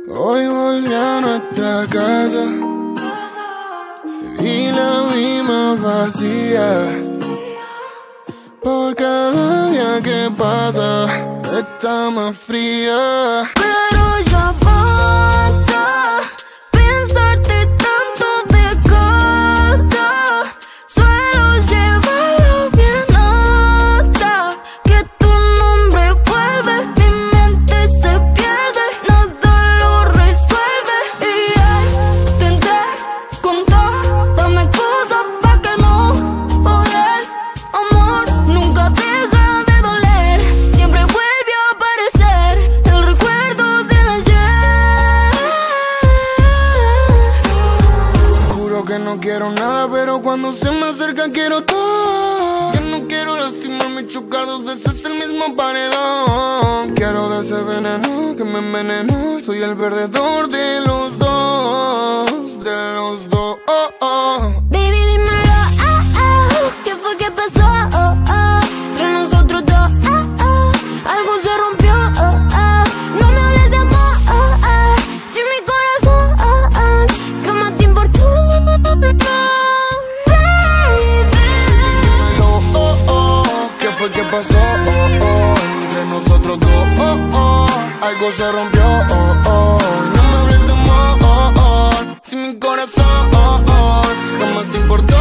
Hoy volví a nuestra casa y la vimos vacía. Por cada día que pasa está más fría. Pero ya basta pensarte tanto de gata. Suelo llevarlo bien alta. Que tu nombre vuelve, mi mente se pierde, nada lo resuelve. Y intenté con toda mi excusa pa' que no poder. Amor nunca deja de doler, siempre vuelve a aparecer el recuerdo de ayer. Juro que no quiero nada, pero cuando se me acerca quiero todo. Yo no quiero lastimarme y chocar dos veces el mismo paredón. Quiero de ese veneno que me envenenó. Soy el perdedor de los dos, de los dos. Baby, dímelo, ¿qué fue que pasó? Entre nosotros dos, algo se rompió. No me hables de amor, si mi corazón jamás te importó. ¿Qué fue que pasó? Entre nosotros dos, algo se rompió. No me hables de amor, si mi corazón jamás te importó.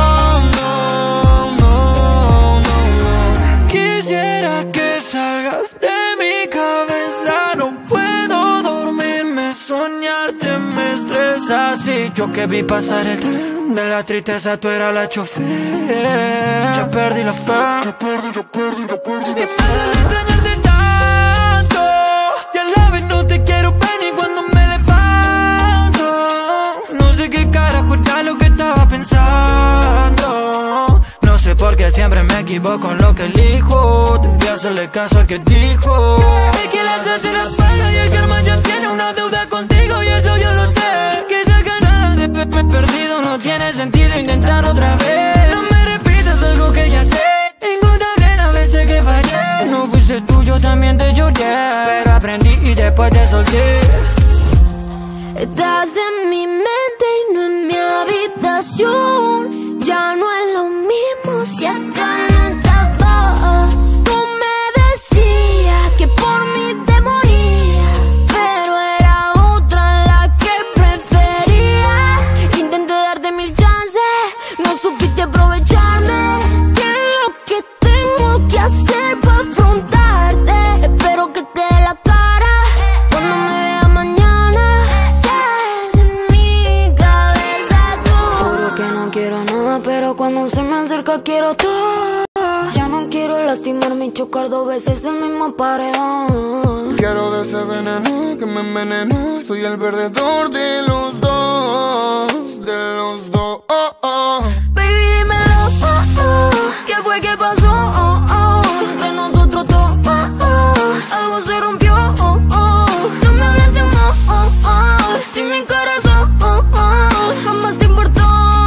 Quisiera que salgas de mi cabeza. No puedo dormirme, soñarte me estresa. Si yo que vi pasar el tren de la tristeza, tú eras la chofer. Ya perdí la fe. Y me duele extrañarte tanto. Y a la vez no te quiero ver ni cuando me levanto. No sé qué carajo era lo que estaba pensando. No sé por qué siempre me equivoco en lo que elijo. Debí hacerle caso al que dijo el que las hace la espalda y el karma ya tiene una deuda contigo. Y eso yo lo sé. Que ya ganas de verme perdido, no tiene sentido intentar otra vez. No me repitas algo que ya sé. Incontable las veces que fallé. No fuiste tú, yo también te lloré, pero aprendí y después te solté. Estás en mi mente y no en mi habitación. Ya no es lo mismo si acá no estaba. Tú me decías que por mí te moría, pero era otra la que prefería. Intenté darte mil chances, no supiste aprovecharme. ¿Qué es lo que tengo que hacer para afrontarte? Espero que te dé la cara cuando me vea mañana. Sal de mi cabeza tú. Juro que no quiero nada, pero cuando se me acerca quiero todo. Ya no quiero lastimarme y chocar dos veces el mismo paredón. Quiero de ese veneno que me envenenó. Soy el perdedor de los dos, de los dos. Baby, dímelo, ¿qué fue que pasó? Entre nosotros dos, algo se rompió. No me hables de amor, si mi corazón jamás te importó.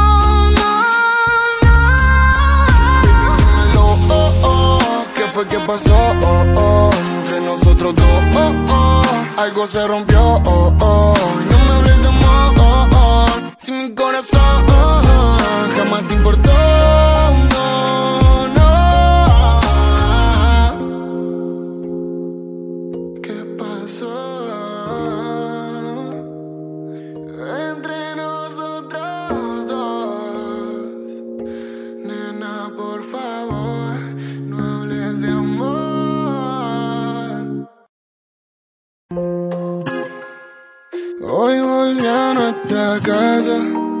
¿Qué fue que pasó? Entre nosotros dos, algo se rompió. No me hables de amor, si mi corazón jamás te importó. ¿Qué pasó? Entre nosotros dos, nena, por favor, no hables de amor. Hoy volví a nuestra casa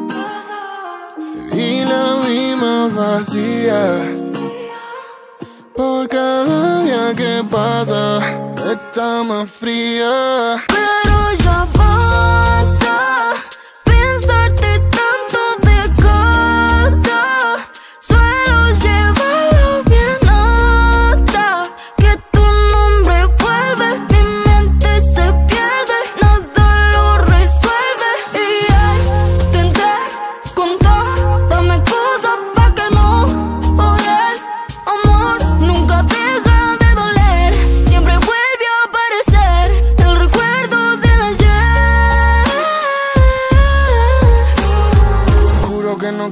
y la vimos vacía. Por cada día que pasa está más fría. Pero ya basta pensarte tanto de gata. Suelo llevarlo bien alta. Que tu nombre vuelve, mi mente se pierde, nada lo resuelve. Y intenté con toda mi excusa pa' que no poder. Amor nunca deja de doler, siempre vuelve a aparecer el recuerdo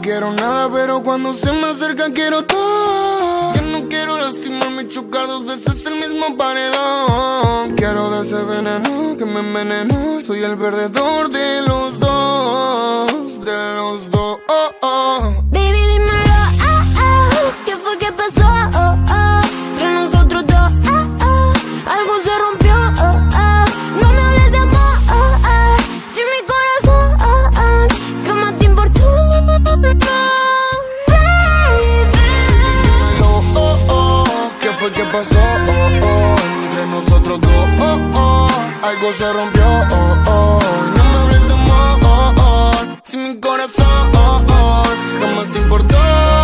quiero nada, pero cuando se me acerca quiero todo. Ya no quiero lastimarme y chocar dos veces el mismo paredón. Quiero de ese veneno que me envenenó. Soy el perdedor de los dos, de los dos. Baby, dímelo, ¿qué fue que pasó? Entre nosotros dos, algo se rompió. No me hables de amor, si mi corazón jamás te importó. ¿Qué fue que pasó? Entre nosotros dos, algo se rompió. No me hables de amor, si mi corazón jamás te importó.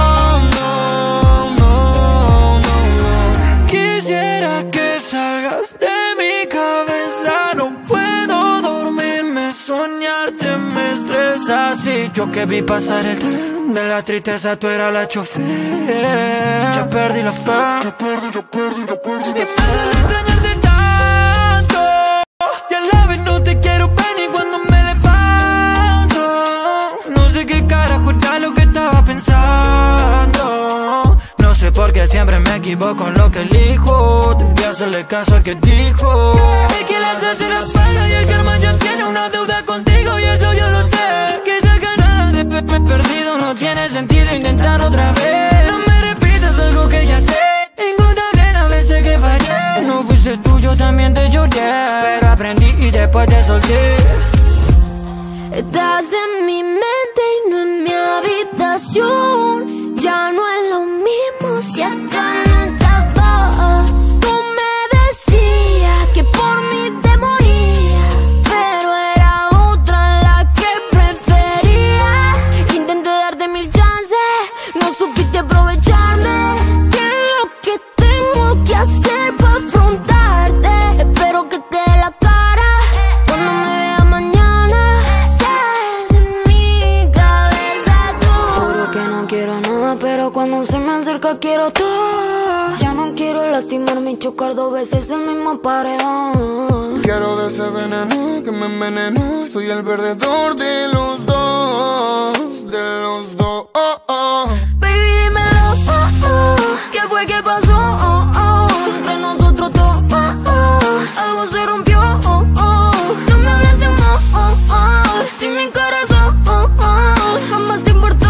Quisiera que salgas de mi cabeza, no puedo dormirme, soñarte me estresa. Si yo que vi pasar el tren de la tristeza, tú eras la chofer. Ya perdí la fe, y me duele extrañarte tanto. Y a la vez no te quiero ver ni cuando me levanto. No sé qué carajo era lo que estaba pensando. No sé por qué siempre me equivoco en lo que elijo. Debí hacerle caso al que dijo. El que las hace la espalda y el karma ya tiene una deuda contigo, y eso yo lo sé. Que te ganas de verme perdido, no tiene sentido intentar otra vez. No me repitas algo que ya sé. Incluso las veces que fallé, no fuiste tú, yo también te lloré, pero aprendí y después te solté. Estás en mi mente y no en mi habitación. Ya no es lo mismo si acá no estás. Tú me decías que por mí te moría, pero era otra la que prefería. Intenté darte 1000 chances, no supiste aprovecharme. ¿Qué es lo que tengo que hacer para afrontarte? Espero que te dé la cara cuando me vea mañana. Sal de mi cabeza tú. Juro que no quiero nada, pero cuando se me acerca quiero todo. Ya no quiero lastimarme y chocar dos veces el mismo paredón. Quiero de ese veneno que me envenenó. Soy el perdedor de los dos, de los dos. Baby, dímelo, ¿qué fue que pasó? Entre nosotros dos, algo se rompió. No me hables de amor, si mi corazón jamás te importó.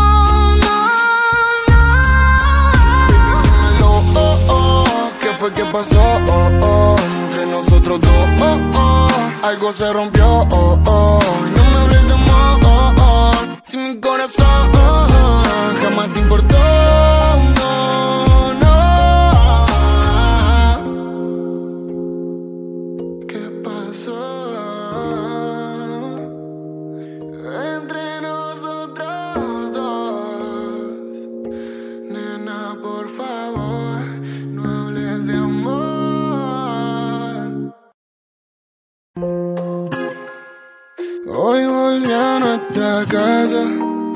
¿Qué fue que pasó? Entre nosotros dos, algo se rompió. No me hables de amor, si mi corazón jamás te importó. ¿Qué pasó entre nosotros dos? Nena, por favor, no hables de amor. Hoy volví a nuestra casa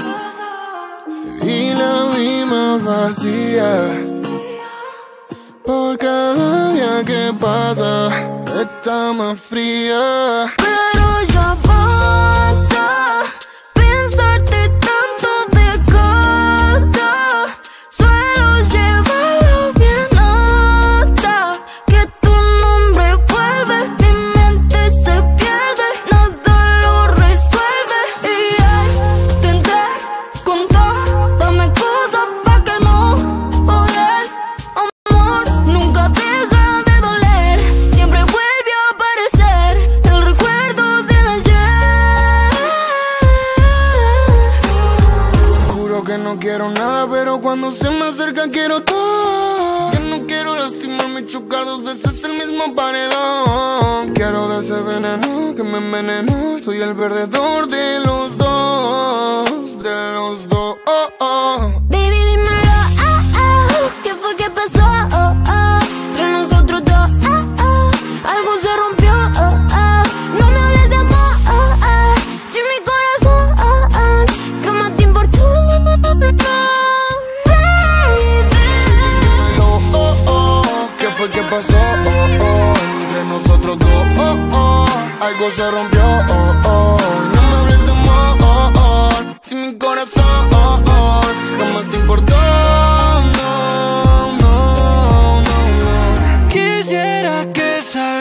y la vimos vacía. Por cada día que pasa está más fría. Pero ya basta pensarte tanto de gata. Suelo llevarlo bien alta, que tu nombre vuelve, mi mente se pierde, nada lo resuelve. Y intenté con todo, dame cosas pa' que no odie. Amor, nunca deja de doler, siempre vuelve a aparecer el recuerdo de ayer. Juro que no quiero nada, pero cuando se me acerca quiero todo. Ya no quiero lastimarme y chocar dos veces el mismo paredón. Quiero de ese veneno que me envenenó. Soy el perdedor de los dos, de los dos. Baby, dímelo, ¿qué fue que pasó? Entre nosotros dos, algo se rompió. No me hables de amor, si mi corazón jamás te importó. ¿Qué fue que pasó? Entre nosotros dos, algo se rompió. No me hables de amor, si mi corazón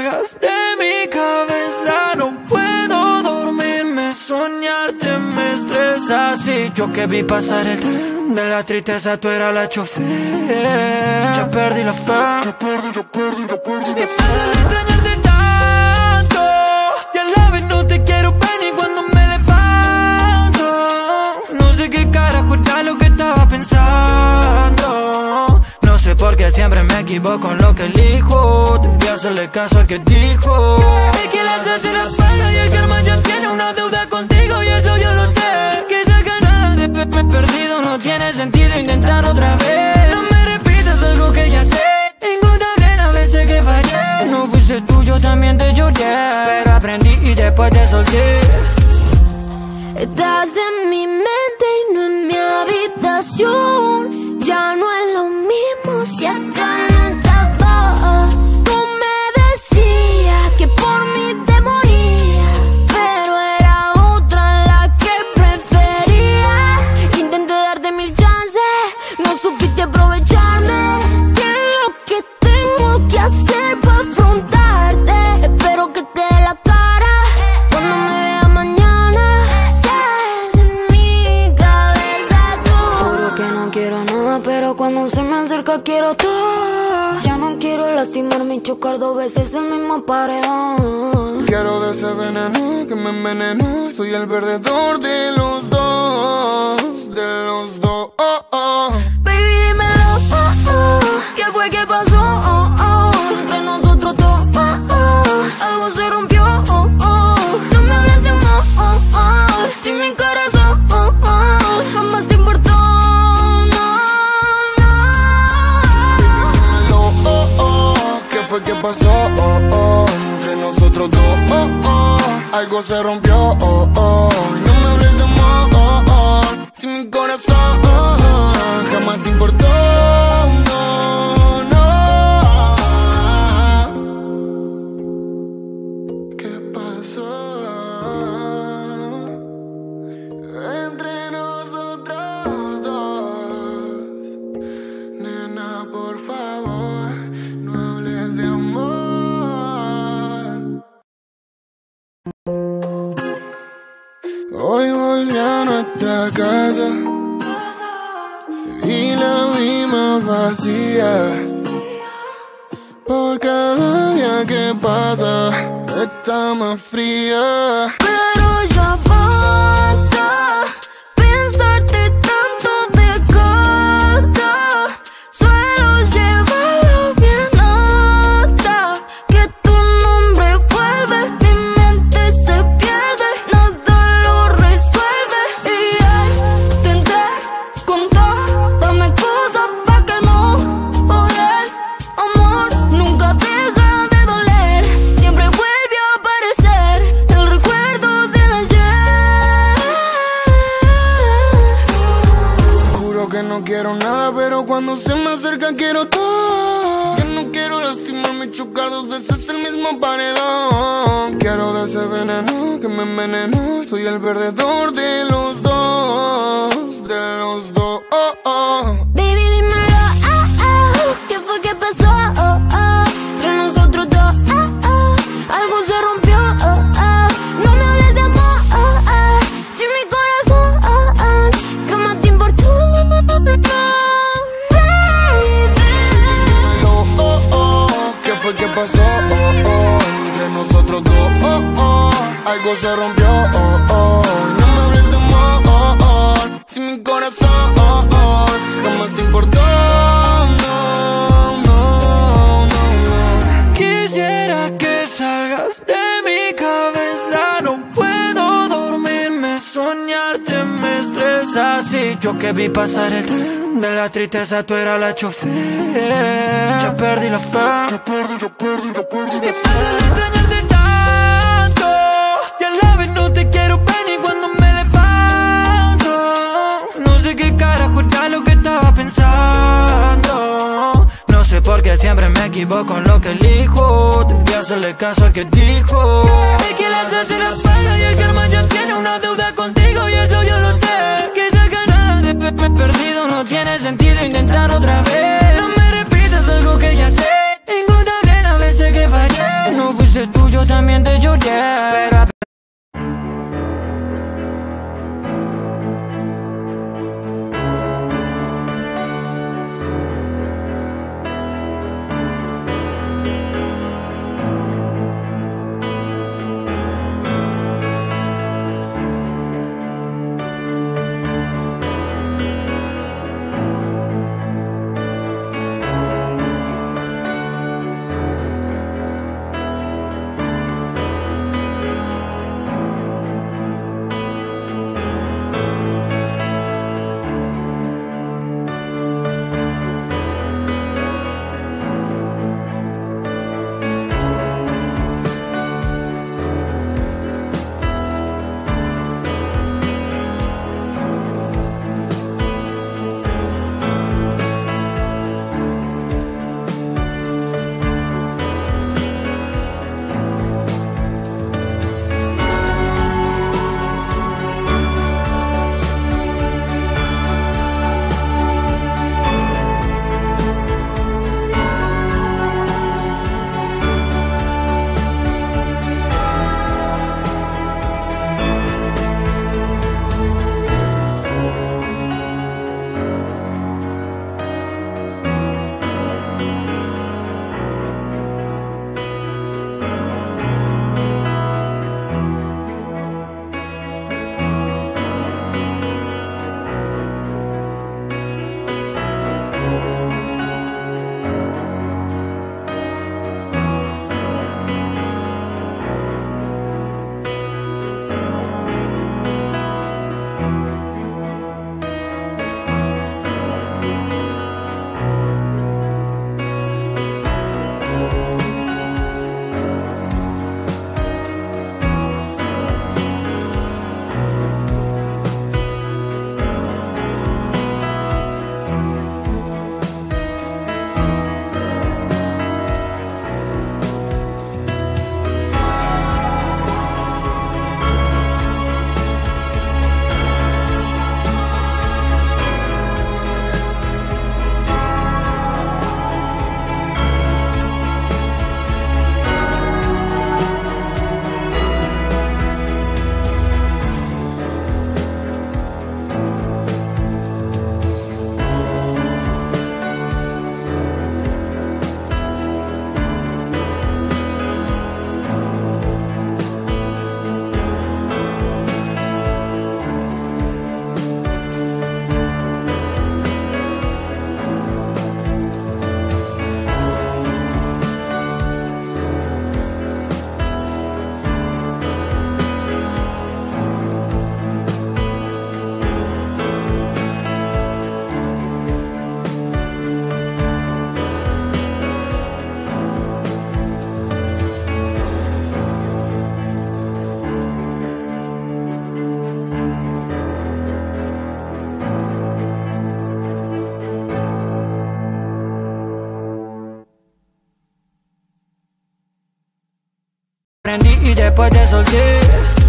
salgas de mi cabeza. No puedo dormirme, soñarte me estresa. Si yo que vi pasar el tren de la tristeza, tú eras la chofer. Ya perdí la fe. Y me duele extrañarte tanto. Y a la vez no te quiero ver ni cuando me levanto. No sé qué carajo era lo que estaba pensando. No sé por qué siempre me equivoco en lo que elijo. Debí hacerle caso al que dijo. Es que la suerte la paga y el karma ya tiene una deuda contigo. Y eso yo lo sé. Que ya ganas de me he perdido. No tiene sentido intentar otra vez. No me repitas algo que ya sé. Incutable las veces que fallé. No fuiste tú, yo también te lloré. Pero aprendí y después te solté. Estás en mi mente y no en mi habitación. Ya no es lo mismo si acá no estabas. Tú me decías que por mí te moría, pero era otra la que prefería. Intenté darte 1000 chances, no supiste aprovecharme. ¿Qué es lo que tengo que hacer para afrontarte? Espero que te dé la cara cuando me vea mañana. Sal de mi cabeza tú. Juro que no quiero nada, pero cuando se me acerca quiero todo. Ya no quiero lastimarme y chocar 2 veces el mismo paredón. Quiero de ese veneno que me envenenó. Soy el perdedor de los dos, de los dos. Baby, dímelo, ¿qué fue que pasó? Entre nosotros dos, algo se rompió. No me hables de amor, si mi corazón jamás te importó. ¿Qué fue que pasó? Entre nosotros dos, algo se rompió. No me hables de amor, si mi corazón jamás te importó. No. ¿Qué pasó entre nosotros dos? Nena, por favor, no hables de amor. Hoy volví a nuestra casa y la vimos vacía. Por cada día que pasa está más fría. Pero ya basta pensarte tanto de costa. Suelo llevarlo bien hasta que tu nombre vuelve. Mi mente se pierde, nada lo resuelve. Y intenté con todas mis cosas pa' que no joder. Amor nunca deja de doler. Siempre vuelve a aparecer el recuerdo de ayer. Juro que no quiero nada, pero cuando se me acerca quiero todo. Ya no quiero lastimarme y chocar 2 veces el mismo paredón. Quiero de ese veneno que me envenenó. Soy el perdedor de los dos, de los dos. Baby, dímelo, ¿qué fue que pasó? Entre nosotros dos, algo se rompió. No me hables de amor, si mi corazón jamás te importó. ¿Qué fue que pasó? Entre nosotros dos, algo se rompió. No me hables de amor, si mi corazón jamás te importó. No. Quisiera que salgas de mi cabeza. No puedo dormirme, soñarte me estresa. Si yo que vi pasar el tren de la tristeza, tú eras la chofer. Ya perdí la fe. Y me duele extrañarte tanto. Y a la vez no te quiero ver ni cuando me levanto. No sé qué carajo era lo que estaba pensando. No sé por qué siempre me equivoco en lo que elijo. Debí hacerle caso al que dijo. Es que la suerte la paga y el karma ya tiene una deuda contigo. Y eso yo lo sé. Que ya ganas de me he perdido. No tiene sentido intentar otra vez. No me repitas algo que ya sé. Incutable las veces que fallé. No fui yeah. Y después te solté.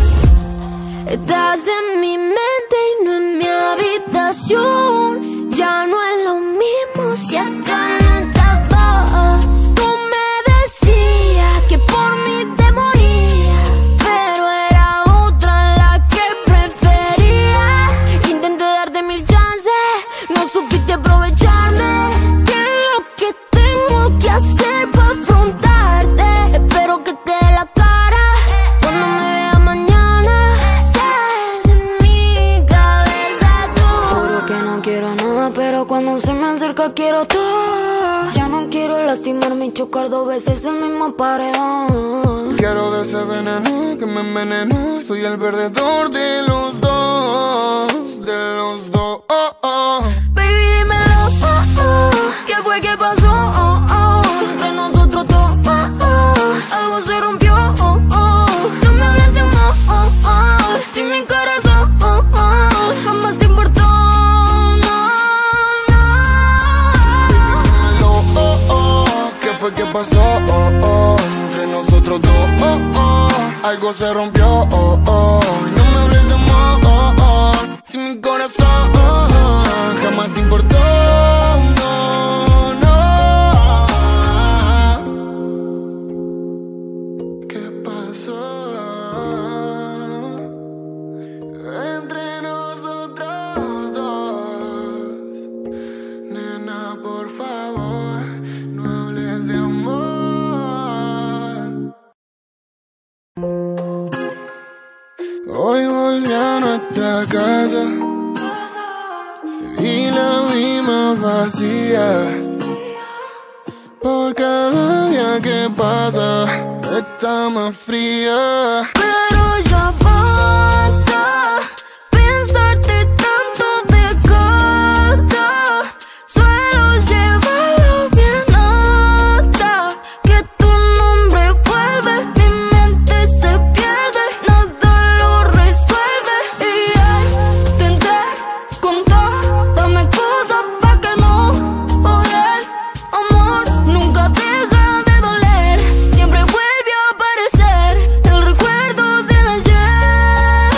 Estás en mi mente y no en mi habitación. Ya no es lo mismo si acá no estabas. Tú me decías que por mí te morías, pero era otra la que prefería. Intenté darte 1000 chances, no supiste aprovecharme. ¿Qué es lo que tengo que hacer para afrontarte? Espero que te dé la cara cuando me vea mañana. Sal de mi cabeza tú. Juro que no quiero nada, pero cuando se me acerca quiero todo. Ya no quiero lastimarme y chocar 2 veces el mismo paredón. Quiero de ese veneno que me envenenó. Soy el perdedor de los dos, de los dos. Baby, dímelo, ¿qué fue que pasó? Entre nosotros dos, algo se rompió. No me hables de amor, si mi corazón jamás te importó. ¿Qué fue que pasó? Entre nosotros dos, algo se rompió. No me hables de amor, si mi corazón jamás te importó. ¿Qué pasó? Hoy volví a nuestra casa y la vimos vacía. Por cada día que pasa está más fría. Pero ya basta pensarte tanto de gata. Suelo llevarlo bien alta. Que tu nombre vuelve, mi mente se pierde, nada lo resuelve. Y intenté con todas mis cosas pa' que no joder. Amor nunca deja de doler, siempre vuelve a aparecer el recuerdo del ayer.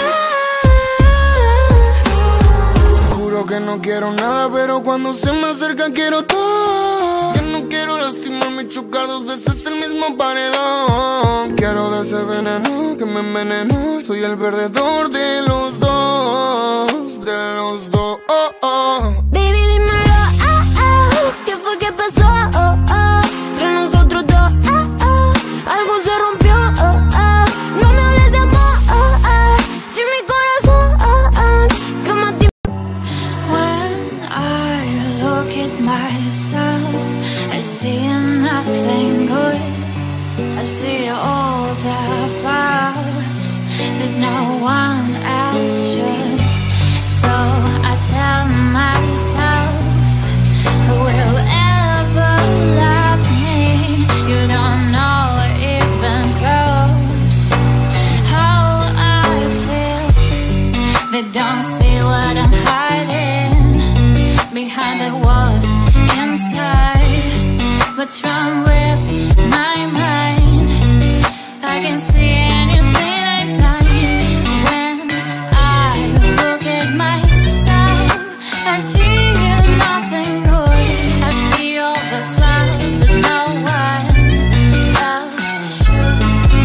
Juro que no quiero nada, pero cuando se me acerca quiero todo. Yo no quiero lastimarme y chocar dos veces el mismo paredón. Quiero de ese veneno que me envenenó. Soy el perdedor de los dos, de los dos. Baby, dímelo, ¿qué fue que pasó? Entre nosotros dos, algo se rompió. No me hables de amor, sin mi corazón, que más tiempo. When I look at myself, I see nothing good. I see all the flaws that no one else should. So I tell myself, who will ever love me? You don't know even close how I feel. They don't see what I'm hiding behind the walls inside. What's wrong with my mind? I can see anything I'm blind. When I look at myself, I see nothing good. I see all the flaws that no one else should.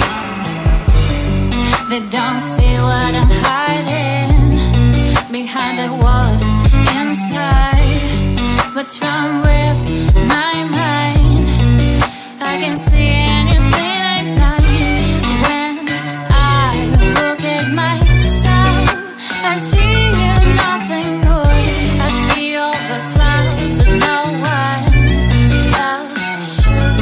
They don't see what I'm hiding behind the walls inside. What's wrong with my mind? I can see anything I'm blind. When I look at myself, I see nothing good. I see all the flaws that no one else should.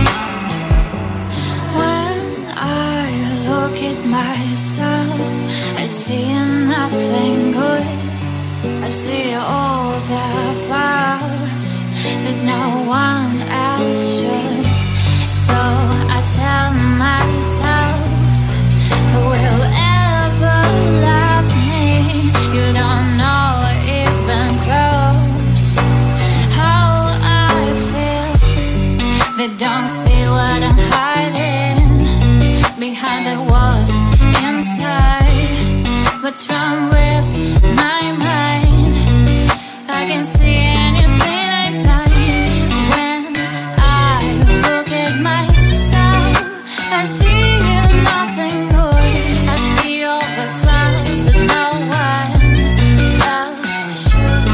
When I look at myself, I see nothing good. I see all the flaws that no one else should. So I tell myself, who will ever love me? You don't know even close how I feel. They don't see what I'm hiding behind the walls inside. What's wrong with my mind? I can see anything I'm blind. When I look at myself, I see nothing good. I see all the flaws that no one else should.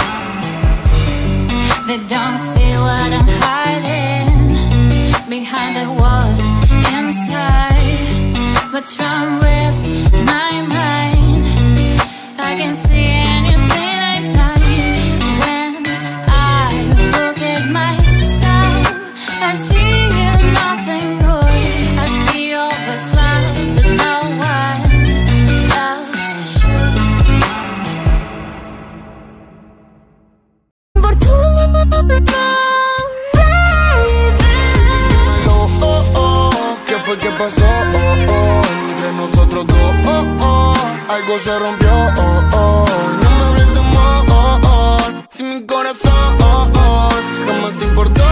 They don't see what I'm hiding behind the walls inside. What's wrong with my mind? I can see anything I'm blind. When I look at myself, I see nothing good. I see all the flaws that no one else should. Por tu ¿Qué fue que pasó? Entre nosotros dos, algo se rompió. No me hables de amor, si mi corazón jamás te importó.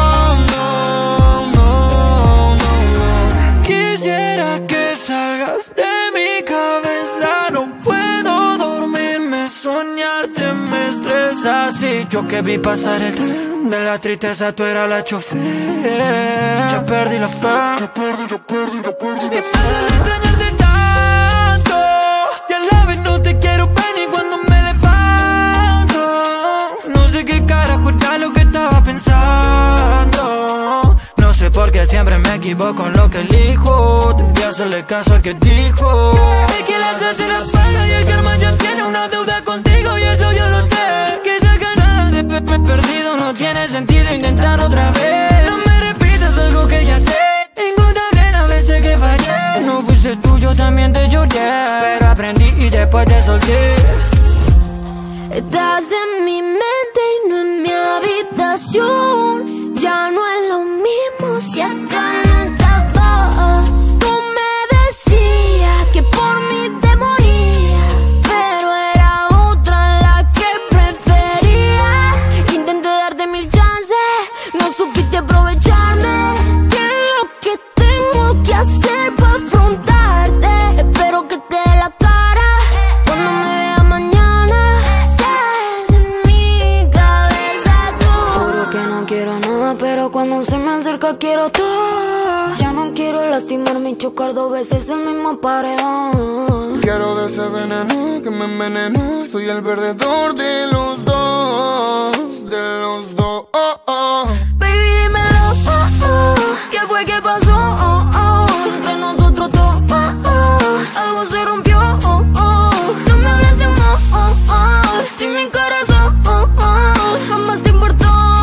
Quisiera que salgas de mi cabeza. No puedo dormirme, soñarte me estresa. Así yo que vi pasar el tren de la tristeza, tú eras la chofer. Ya perdí la fe. Y me duele extrañarte tanto. Y a la vez no te quiero ver ni cuando me levanto. No sé qué carajo era lo que estaba pensando. No sé porque siempre me equivoco en lo que elijo. Debí hacerle caso al que dijo. das la espalda y el karma ya tiene una deuda contigo y eso yo lo sé. Que te ganas de verme perdido, no tiene sentido intentar otra vez. No me repitas algo que ya sé. Ninguna vez a veces que fallé. No fuiste tú, yo también te lloré, pero aprendí y después te solté. Estás en mi mente y no en mi habitación. Ya no es lo mismo si acá no estaba. Tú me decías que por mí te moría, pero era otra la que prefería. Intenté darte 1000 chances, no supiste aprovecharme. ¿Qué es lo que tengo que hacer para afrontarte? Espero que te dé la cara cuando me vea mañana. Sal de mi cabeza tú. Juro que no quiero nada, pero cuando se me acerca quiero todo. Ya no quiero lastimarme y chocar 2 veces el mismo paredón. Quiero de ese veneno que me envenenó. Soy el perdedor de los dos, de los dos. Baby, dímelo, ¿qué fue que pasó? Entre nosotros dos, algo se rompió. No me hables de amor, si mi corazón jamás te importó.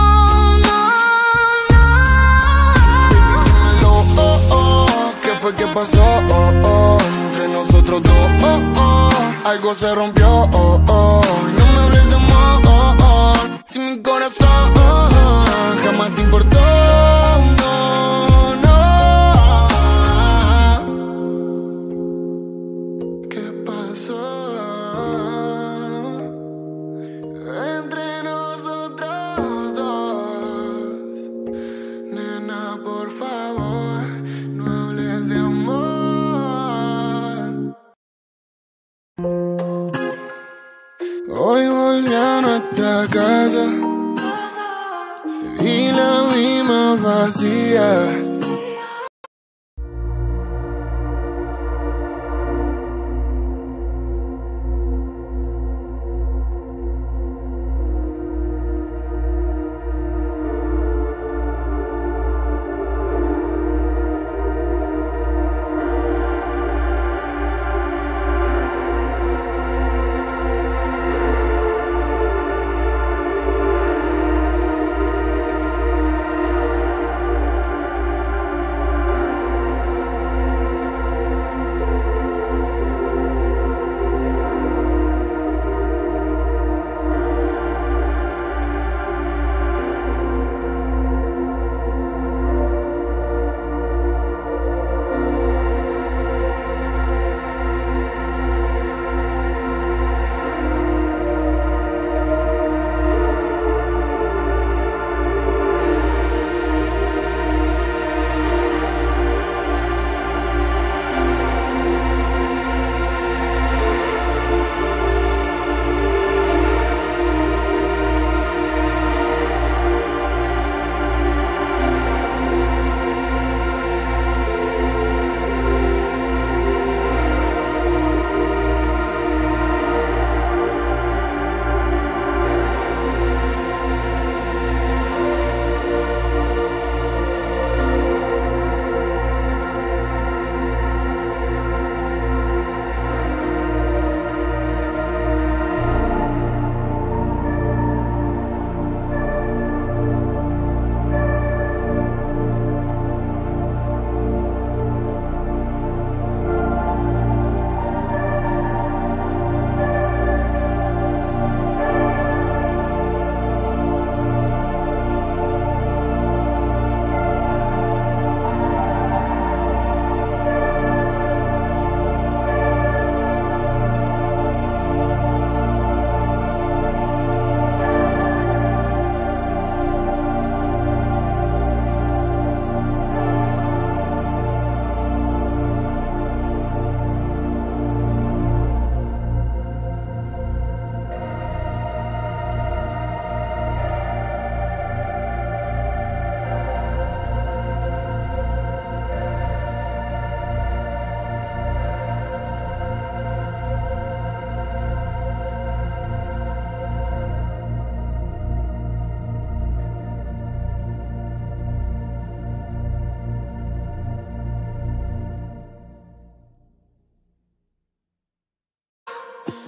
¿Qué fue que pasó? Entre nosotros dos, algo se rompió. No me hables de amor, si mi corazón jamás te importó. No, no. ¿Qué pasó entre nosotros dos? Nena, por favor, no hables de amor. Hoy volví a nuestra casa y la vimos vacía.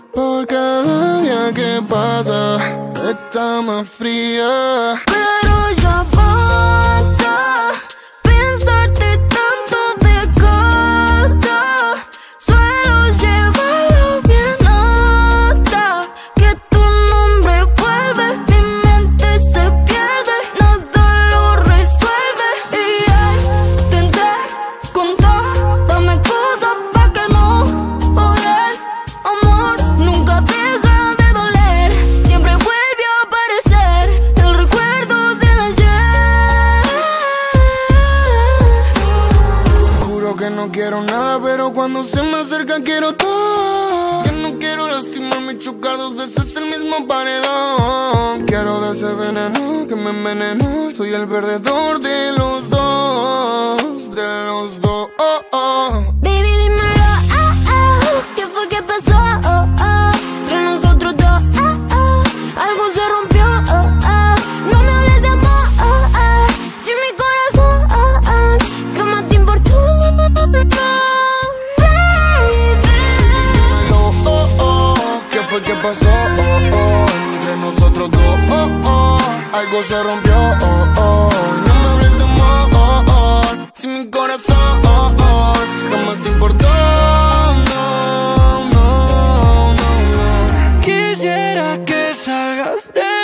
Por cada día que pasa está más fría. Pero ya basta pensarte tanto de gata. Suelo llevarlo bien alta. Que tu nombre vuelve, mi mente se pierde, nada lo resuelve. Y ya intenté con dame cosas pa' que no poder. Amor nunca deja de doler, siempre vuelve a aparecer el recuerdo del ayer. Juro que no quiero nada, pero cuando se me acerca quiero todo. Que no quiero lastimarme y chocar dos veces el mismo paredón. Quiero de ese veneno que me envenenó. Soy el perdedor de los dos, de los dos. Baby, dímelo, ¿qué fue que pasó? Entre nosotros dos, algo se rompió. No me hables de amor, si mi corazón, ¿qué más te importó? ¿Qué fue que pasó? Entre nosotros dos, algo se rompió. No me hables de amor, si mi corazón jamás te importó. Quisiera que salgas de